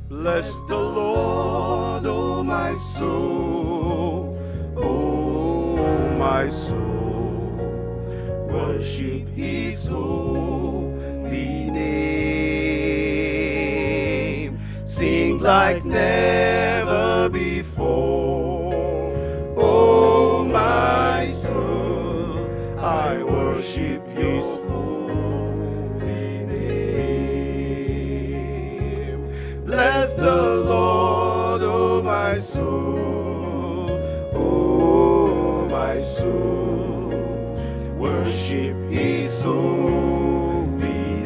Bless the Lord, oh my soul, oh my soul. Worship His holy name. Sing like never before, oh my soul. I worship His holy name. Bless the Lord, oh my soul, oh my soul. Worship His holy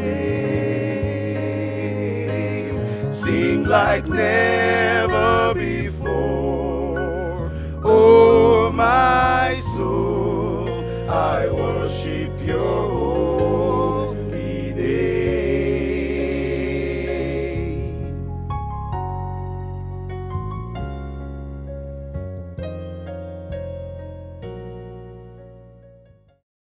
name. Sing like never before, oh my soul. I worship Your